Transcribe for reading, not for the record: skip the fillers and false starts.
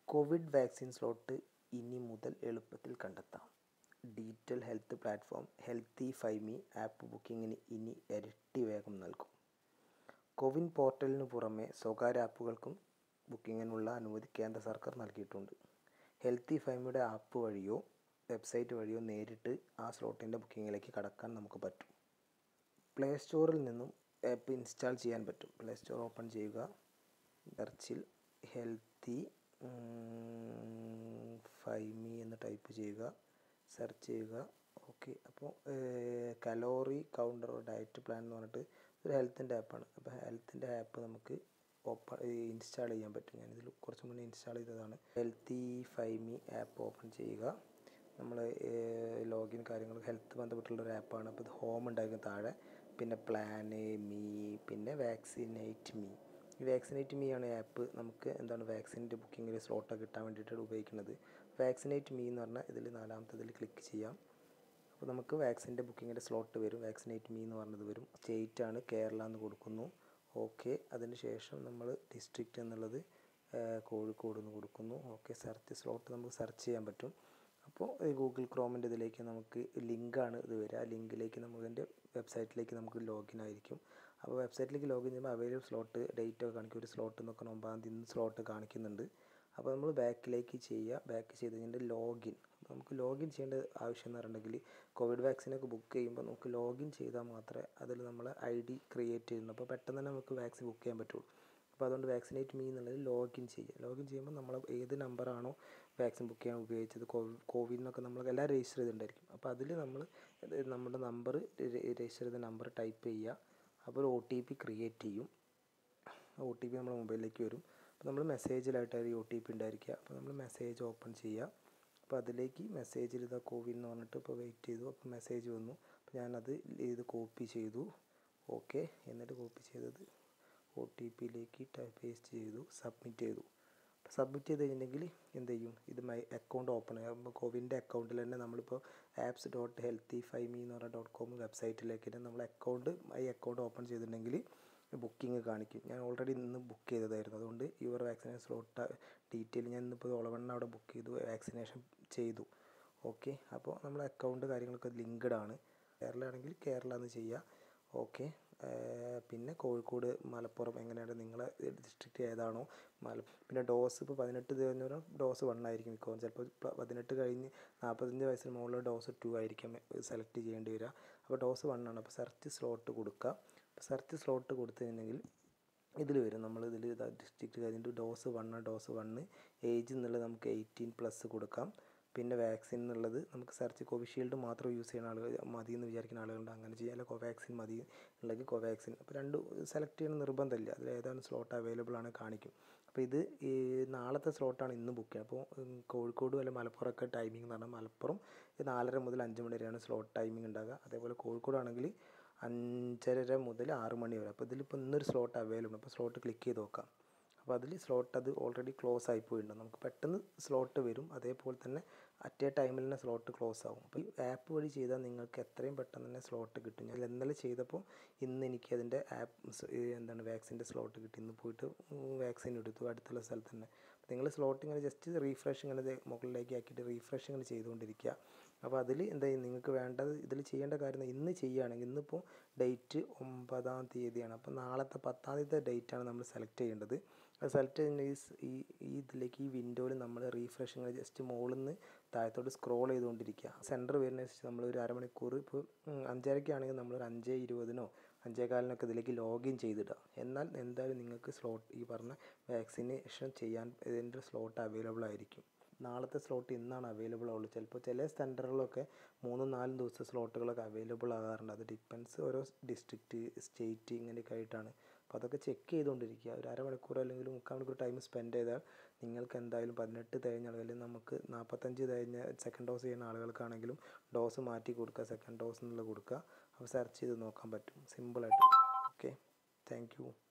Covid vaccine slot ഇനി മുതൽ എളുപ്പത്തിൽ കണ്ടെത്താം. ഡിജിറ്റൽ ഹെൽത്ത് പ്ലാറ്റ്ഫോം ഹെൽത്തി5മി ആപ്പ് ബുക്കിംഗിന് ഇനി ഇരട്ടി വേഗം നൽകും. കോവിൻ പോർട്ടലിനു പുറമെ സ്വകാര്യ ആപ്പുകൾക്കും ബുക്കിങ്ങിനുള്ള അനുമതി കേന്ദ്ര സർക്കാർ നൽകിയിട്ടുണ്ട്. ഹെൽത്തി5മിയുടെ ആപ്പ് വഴിയോ വെബ്സൈറ്റ് വഴിയോ നേരിട്ട് ആ സ്ലോട്ടിൻ്റെ ബുക്കിങ്ങിലേക്ക് കടക്കാൻ നമുക്ക് പറ്റും. പ്ലേ സ്റ്റോറിൽ നിന്നും ആപ്പ് ഇൻസ്റ്റാൾ ചെയ്യാൻ പറ്റും. പ്ലേ സ്റ്റോർ ഓപ്പൺ ചെയ്യുക. സെർച്ചിൽ ഹെൽത്തി5മി എന്ന് ടൈപ്പ് ചെയ്യുക. സെർച്ച് ചെയ്യുക. ഓക്കെ, അപ്പോൾ കലോറി കൗണ്ടർ ഡയറ്റ് പ്ലാൻ എന്ന് പറഞ്ഞിട്ട് ഒരു ഹെൽത്തിൻ്റെ ആപ്പാണ്. അപ്പോൾ ഹെൽത്തിൻ്റെ ആപ്പ് നമുക്ക് ഇൻസ്റ്റാൾ ചെയ്യാൻ പറ്റും. ഞാനിതിൽ കുറച്ച് മുന്നേ ഇൻസ്റ്റാൾ ചെയ്തതാണ്. ഹെൽത്തി5മി ആപ്പ് ഓപ്പൺ ചെയ്യുക. നമ്മൾ ലോഗിൻ കാര്യങ്ങൾ ഹെൽത്ത് ബന്ധപ്പെട്ടുള്ളൊരു ആപ്പാണ്. അപ്പോൾ ഇത് ഹോം ഉണ്ടായിരിക്കും താഴെ, പിന്നെ പ്ലാന്, മീ, പിന്നെ വാക്സിനേറ്റ് മീ. ഈ വാക്സിനേറ്റ് മീ ആണ് ആപ്പ് നമുക്ക് വാക്സിൻ്റെ ബുക്കിങ്ങിൽ സ്ലോട്ടൊക്കെ കിട്ടാൻ വേണ്ടിയിട്ട് ഉപയോഗിക്കുന്നത്. വാക്സിനേറ്റ് മീ എന്ന് പറഞ്ഞാൽ ഇതിൽ നാലാമത്തതിൽ ക്ലിക്ക് ചെയ്യാം. അപ്പോൾ നമുക്ക് വാക്സിൻ്റെ ബുക്കിങ്ങിൻ്റെ സ്ലോട്ട് വരും. വാക്സിനേറ്റ് മീ എന്ന് പറഞ്ഞത് വരും. സ്റ്റേറ്റാണ് കേരള എന്ന് കൊടുക്കുന്നു. ഓക്കെ, അതിന് ശേഷം നമ്മൾ ഡിസ്ട്രിക്റ്റ് എന്നുള്ളത് കോഴിക്കോട് എന്ന് കൊടുക്കുന്നു. ഓക്കെ, സെർച്ച് സ്ലോട്ട് നമുക്ക് സെർച്ച് ചെയ്യാൻ പറ്റും. അപ്പോൾ ഗൂഗിൾ ക്രോമിൻ്റെ ഇതിലേക്ക് നമുക്ക് ലിങ്കാണ് ഇത് വരിക. ആ ലിങ്കിലേക്ക് നമുക്കിൻ്റെ വെബ്സൈറ്റിലേക്ക് നമുക്ക് ലോഗിൻ ആയിരിക്കും. അപ്പോൾ വെബ്സൈറ്റിലേക്ക് ലോഗിൻ ചെയ്യുമ്പോൾ അവൈലബിൾ സ്ലോട്ട് ഡേറ്റ് ഒക്കെ കാണിക്കും. ഒരു സ്ലോട്ട് എന്നൊക്കെ 9-ാം തീയതി സ്ലോട്ട് കാണിക്കുന്നുണ്ട്. അപ്പോൾ നമ്മൾ ബാക്കിലേക്ക് ചെയ്യുക. ബാക്ക് ചെയ്ത് കഴിഞ്ഞിട്ട് ലോഗിൻ. നമുക്ക് ലോഗിൻ ചെയ്യേണ്ട ആവശ്യം എന്ന് പറഞ്ഞിട്ടുണ്ടെങ്കിൽ കോവിഡ് വാക്സിനൊക്കെ ബുക്ക് ചെയ്യുമ്പോൾ നമുക്ക് ലോഗിൻ ചെയ്താൽ മാത്രമേ അതിൽ നമ്മൾ ID ക്രിയേറ്റ് ചെയ്യുന്നു. അപ്പോൾ പെട്ടെന്ന് തന്നെ നമുക്ക് വാക്സിൻ ബുക്ക് ചെയ്യാൻ പറ്റുള്ളൂ. അപ്പോൾ അതുകൊണ്ട് വാക്സിനേറ്റ് മീ എന്നുള്ളത് ലോഗിൻ ചെയ്യുക. ലോഗിൻ ചെയ്യുമ്പോൾ നമ്മൾ ഏത് നമ്പറാണോ വാക്സിൻ ബുക്ക് ചെയ്യാൻ ഉപയോഗിച്ചത്, കോവിഡിനൊക്കെ നമ്മൾ എല്ലാം രജിസ്റ്റർ ചെയ്തിട്ടുണ്ടായിരിക്കും. അപ്പോൾ അതിൽ നമ്മൾ നമ്മുടെ നമ്പർ രജിസ്റ്റർ ചെയ്ത നമ്പർ ടൈപ്പ് ചെയ്യുക. അപ്പോൾ ഒരു OTP ക്രിയേറ്റ് ചെയ്യും. OTP നമ്മുടെ മൊബൈലിലേക്ക് വരും. അപ്പോൾ നമ്മൾ മെസ്സേജിലായിട്ടായിരിക്കും OTP ഉണ്ടായിരിക്കുക. അപ്പോൾ നമ്മൾ മെസ്സേജ് ഓപ്പൺ ചെയ്യുക. അപ്പോൾ അതിലേക്ക് മെസ്സേജിൽ ഇതാ കോവിൻ എന്ന് പറഞ്ഞിട്ട് ഇപ്പോൾ വെയിറ്റ് ചെയ്തു. അപ്പോൾ മെസ്സേജ് വന്നു. അപ്പോൾ ഞാനത് ഇത് കോപ്പി ചെയ്തു. ഓക്കെ, എന്നിട്ട് കോപ്പി ചെയ്തത് OTPയിലേക്ക് പേസ്റ്റ് ചെയ്തു. സബ്മിറ്റ് ചെയ്തു. അപ്പോൾ സബ്മിറ്റ് ചെയ്ത് കഴിഞ്ഞിട്ടുണ്ടെങ്കിൽ എന്ത് ചെയ്യും, ഇത് മൈ അക്കൗണ്ട് ഓപ്പൺ ആകും. കോവിൻ്റെ അക്കൗണ്ടിൽ തന്നെ നമ്മളിപ്പോൾ apps.healthi5me എന്ന് പറഞ്ഞ .com വെബ്സൈറ്റിലേക്ക് തന്നെ നമ്മൾ മൈ അക്കൗണ്ട് ഓപ്പൺ ചെയ്തിട്ടുണ്ടെങ്കിൽ ബുക്കിംഗ് കാണിക്കും. ഞാൻ ഓൾറെഡി ഇന്ന് ബുക്ക് ചെയ്തതായിരുന്നു. അതുകൊണ്ട് യുവർ വാക്സിനേഷൻ സ്ലോട്ട് ഡീറ്റെയിൽ ഞാൻ ഇന്നിപ്പോൾ ഓളവണ്ണ അവിടെ ബുക്ക് ചെയ്തു, വാക്സിനേഷൻ ചെയ്തു. ഓക്കെ, അപ്പോൾ നമ്മുടെ അക്കൗണ്ട് കാര്യങ്ങളൊക്കെ ലിങ്ക്ഡ് ആണ്. കേരള ആണെങ്കിൽ കേരള എന്ന് ചെയ്യുക. ഓക്കെ, പിന്നെ കോഴിക്കോട്, മലപ്പുറം എങ്ങനെയാണ് നിങ്ങളെ ഡിസ്ട്രിക്റ്റ് ഏതാണോ പിന്നെ ഡോസ് ഇപ്പോൾ 18 കഴിഞ്ഞാൽ ഡോസ് 1 ആയിരിക്കും മിക്കവാറും. ചിലപ്പോൾ 18 കഴിഞ്ഞ് 45 വയസ്സിന് മുകളിൽ ഡോസ് 2 ആയിരിക്കും സെലക്ട് ചെയ്യേണ്ടി വരിക. അപ്പോൾ ഡോസ് 1 ആണ്. അപ്പോൾ സെർച്ച് സ്ലോട്ട് കൊടുക്കുക. അപ്പോൾ സെർച്ച് സ്ലോട്ട് കൊടുത്തു കഴിഞ്ഞെങ്കിൽ ഇതിൽ വരും. നമ്മൾ ഇതിൽ ഡിസ്ട്രിക്റ്റ് കഴിഞ്ഞിട്ട് ഡോസ് 1 ഏജ് എന്നുള്ളത് നമുക്ക് 18+ കൊടുക്കാം. പിന്നെ വാക്സിൻ എന്നുള്ളത് നമുക്ക് സെർച്ച് കോവിഷീൽഡ് മാത്രം യൂസ് ചെയ്യുന്ന ആളുകൾ മതി എന്ന് വിചാരിക്കുന്ന ആളുകളുണ്ട്. അങ്ങനെ ചെയ്യാൻ കോവാക്സിൻ മതി ഉണ്ടെങ്കിൽ കോവാക്സിൻ. അപ്പോൾ രണ്ട് സെലക്ട് ചെയ്യണം നിർബന്ധമില്ല. അതിൽ ഏതാണ് സ്ലോട്ട് അവൈലബിൾ ആണ് കാണിക്കും. അപ്പോൾ ഇത് നാളത്തെ സ്ലോട്ടാണ് ഇന്ന് ബുക്ക് ചെയ്യുക. അപ്പോൾ കോഴിക്കോട് അല്ല മലപ്പുറമൊക്കെ ടൈമിംഗ് എന്ന് പറഞ്ഞാൽ മലപ്പുറം 4:30 മുതൽ 5 മണി വരെയാണ് സ്ലോട്ട് ടൈമിംഗ് ഉണ്ടാകുക. അതേപോലെ കോഴിക്കോടാണെങ്കിൽ 5:30 മുതൽ 6 മണി വരെ. അപ്പോൾ ഇതിലിപ്പോൾ ഇന്നൊരു സ്ലോട്ട് അവൈലബിൾ. അപ്പോൾ സ്ലോട്ട് ക്ലിക്ക് ചെയ്ത് നോക്കാം. അപ്പോൾ അതിൽ സ്ലോട്ട് അത് ഓൾറെഡി ക്ലോസ് ആയിപ്പോയിട്ടുണ്ട്. നമുക്ക് പെട്ടെന്ന് സ്ലോട്ട് വരും. അതേപോലെ തന്നെ അറ്റ് എ ടൈമിൽ തന്നെ സ്ലോട്ട് ക്ലോസ് ആകും. അപ്പോൾ ഈ ആപ്പ് വഴി ചെയ്താൽ നിങ്ങൾക്ക് എത്രയും പെട്ടെന്ന് തന്നെ സ്ലോട്ട് കിട്ടും. ഞാൻ ഇന്നലെ ചെയ്തപ്പോൾ ഇന്ന് എനിക്ക് അതിൻ്റെ വാക്സിൻ്റെ സ്ലോട്ട് കിട്ടി. ഇന്ന് പോയിട്ട് വാക്സിൻ എടുത്തു അടുത്തുള്ള സ്ഥലത്ത് തന്നെ. അപ്പോൾ നിങ്ങൾ സ്ലോട്ട് ഇങ്ങനെ ജസ്റ്റ് റീഫ്രഷ് ഇങ്ങനെ മുകളിലേക്ക് ആക്കിയിട്ട് റീഫ്രഷ് ഇങ്ങനെ ചെയ്തുകൊണ്ടിരിക്കുക. അപ്പോൾ അതിൽ നിങ്ങൾക്ക് വേണ്ടത് ഇതിൽ ചെയ്യേണ്ട കാര്യം ഇന്ന് ചെയ്യുകയാണെങ്കിൽ ഇന്നിപ്പോൾ ഡേറ്റ് 9-ാം തീയതിയാണ്. അപ്പോൾ നാളത്തെ 10-ാം തീയതി ഡേറ്റാണ് നമ്മൾ സെലക്ട് ചെയ്യേണ്ടത്. അത് സെലക്ട് ചെയ്യുന്ന ഇതിലേക്ക് ഈ വിൻഡോയിൽ നമ്മൾ റീഫ്രഷ് ഇങ്ങനെ ജസ്റ്റ് മുകളിൽ നിന്ന് താഴത്തോട്ട് സ്ക്രോൾ ചെയ്തുകൊണ്ടിരിക്കുക. സെൻറ്റർ വരുന്ന നമ്മൾ ഒരു അരമണിക്കൂർ ഇപ്പോൾ 5:30 നമ്മളൊരു 5:20 5:15 ഇതിലേക്ക് ലോഗിൻ ചെയ്തിടുക. എന്നാൽ എന്തായാലും നിങ്ങൾക്ക് സ്ലോട്ട് ഈ പറഞ്ഞ വാക്സിനേഷൻ ചെയ്യാൻ ഇതിൻ്റെ സ്ലോട്ട് അവൈലബിൾ ആയിരിക്കും. നാളത്തെ സ്ലോട്ട് ഇന്നാണ് അവൈലബിൾ ആവുള്ളൂ. ചിലപ്പോൾ ചില സെൻറ്ററുകളൊക്കെ 3-4 ദിവസത്തെ സ്ലോട്ടുകളൊക്കെ അവൈലബിൾ ആകാറുണ്ട്. അത് ഡിപ്പെൻസ് ഓരോ ഡിസ്ട്രിക്റ്റ്, സ്റ്റേറ്റ് ഇങ്ങനെയൊക്കെ ആയിട്ടാണ്. അപ്പോൾ അതൊക്കെ ചെക്ക് ചെയ്തുകൊണ്ടിരിക്കുക. ഒരു അരമണിക്കൂർ അല്ലെങ്കിൽ 3/4 മണിക്കൂർ ടൈം സ്പെൻഡ് ചെയ്താൽ നിങ്ങൾക്ക് എന്തായാലും 18 കഴിഞ്ഞ അല്ലെങ്കിൽ നമുക്ക് 45 കഴിഞ്ഞ സെക്കൻഡ് ഡോസ് ചെയ്യുന്ന ആളുകൾക്കാണെങ്കിലും ഡോസ് മാറ്റി കൊടുക്കുക, സെക്കൻഡ് ഡോസ് എന്നുള്ളത് കൊടുക്കുക. അപ്പോൾ സെർച്ച് ചെയ്ത് നോക്കാൻ പറ്റും സിമ്പിളായിട്ട്. Okay, thank U.